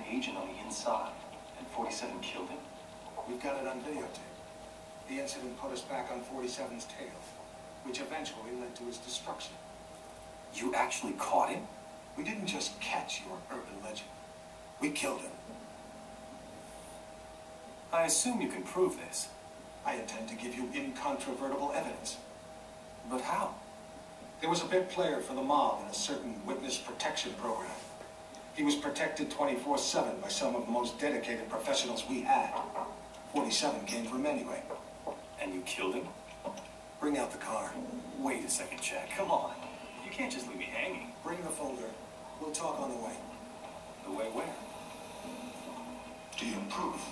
agent on the inside, and 47 killed him? We've got it on videotape. The incident put us back on 47's tail, which eventually led to his destruction. You actually caught him? We didn't just catch your urban legend. We killed him. I assume you can prove this. I intend to give you incontrovertible evidence. But how? There was a big player for the mob in a certain witness protection program. He was protected 24/7 by some of the most dedicated professionals we had. 47 came for him anyway. And you killed him? Bring out the car. Wait a second, Jack. Come on. You can't just leave me hanging. Bring the folder. We'll talk on the way. The way where? Do you approve?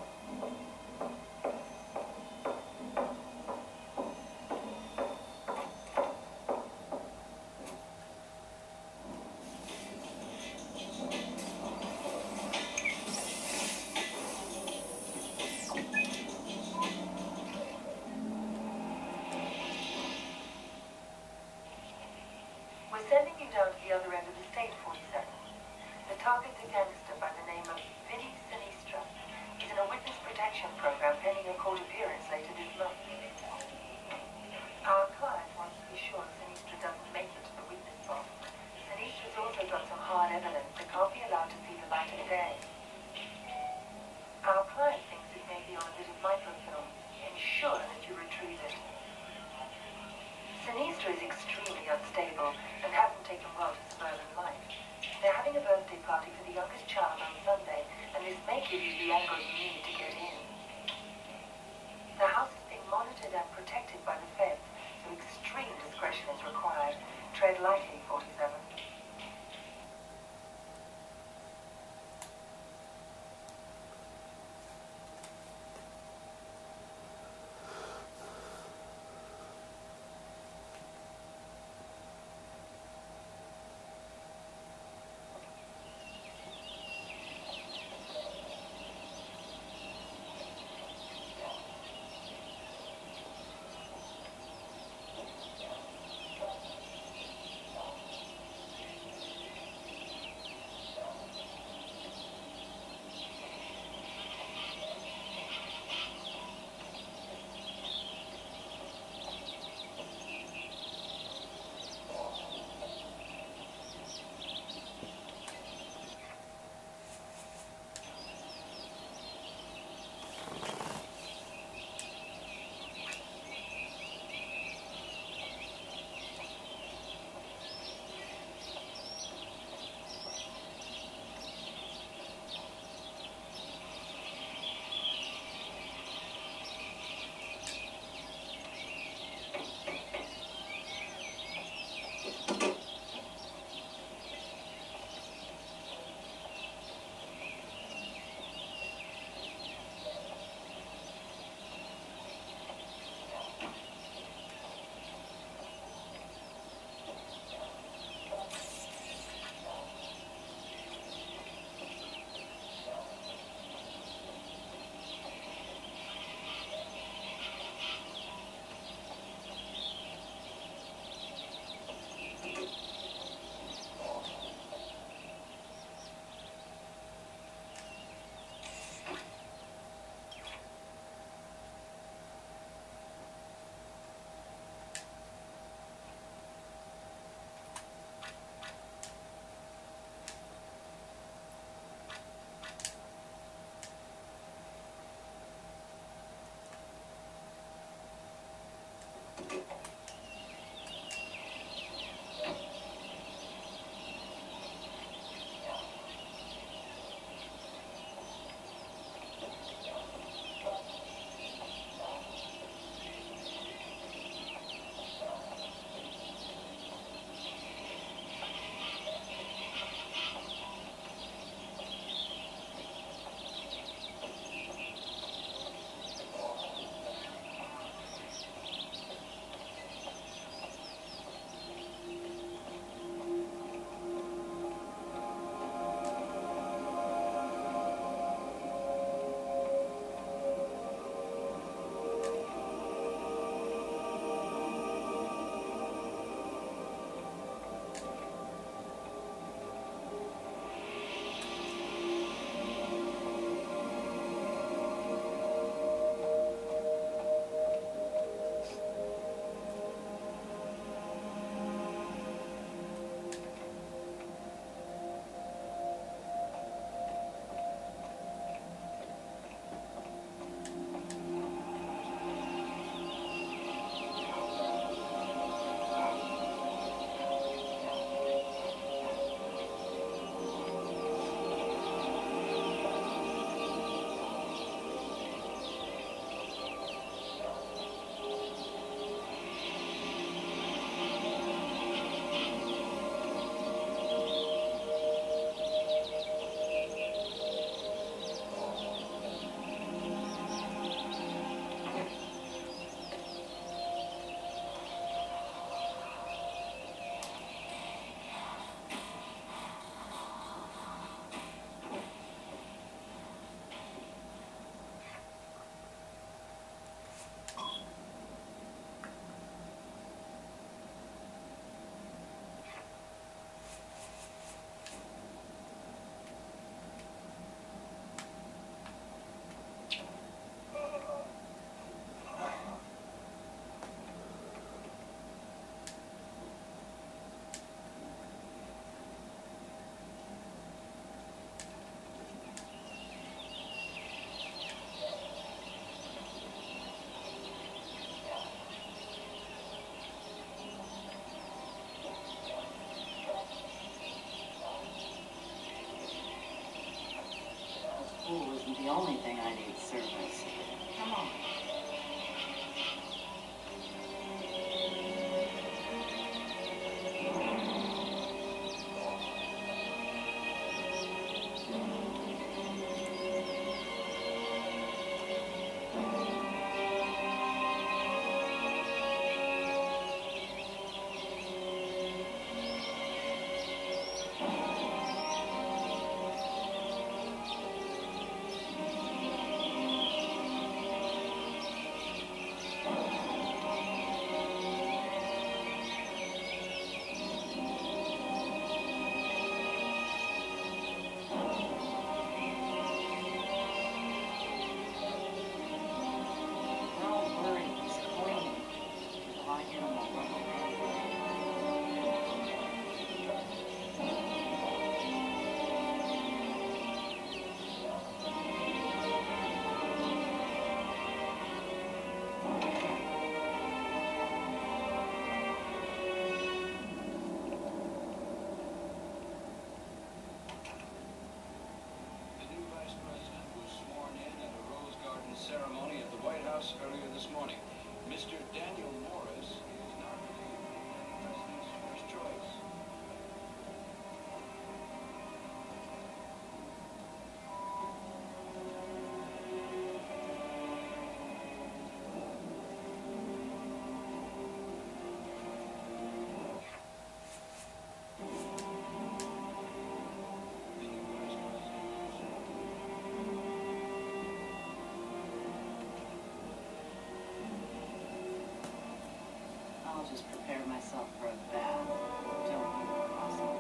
We're sending you down to the other end of the state, 47. The target's a gangster by the name of Vinnie Sinistra. He's in a witness protection program pending a court appearance later this month. Our client wants to be sure Sinistra doesn't make it to the witness box. Sinistra's also got some hard evidence that can't be allowed to see the light of day. Our client thinks it may be on a bit of microfilm. Ensure that you retrieve it. Sinistra is extremely unstable and hasn't taken well to suburban life. They're having a birthday party for the youngest child on Sunday, and this may give you the angle you need to get in. The house is being monitored and protected by the feds, so extreme discretion is required. Tread lightly, 47. I'll just prepare myself for a bath. Don't worry, awesome.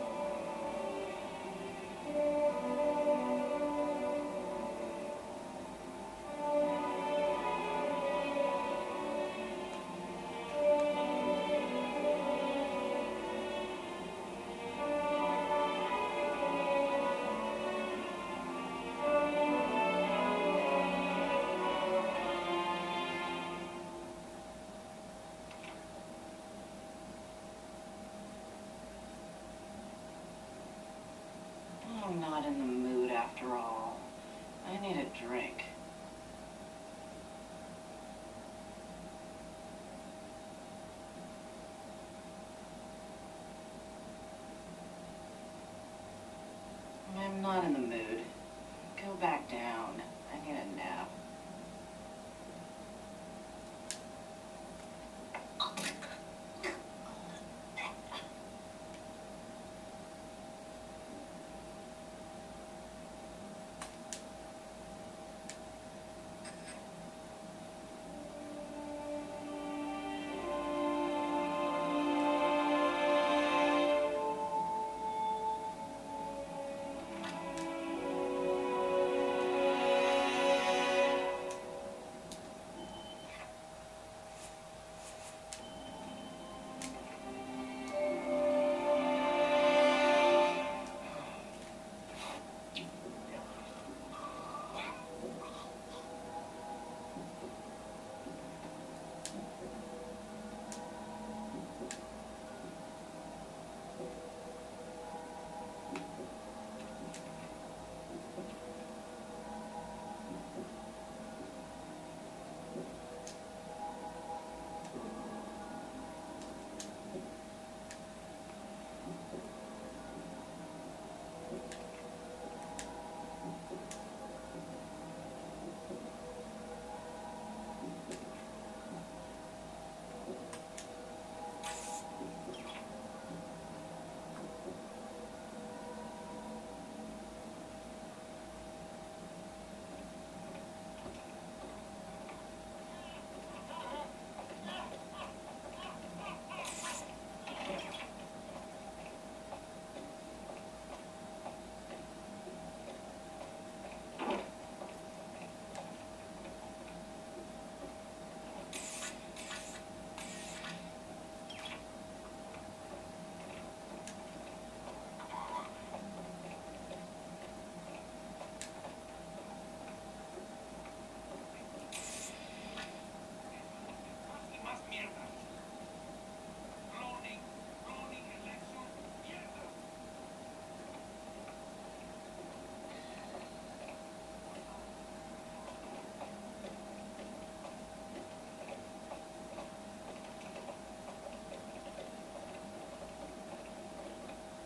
I'm not in the mood after all. I need a drink. I'm not in the mood. Go back down. I need a nap.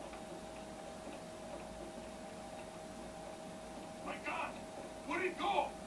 Where'd it go?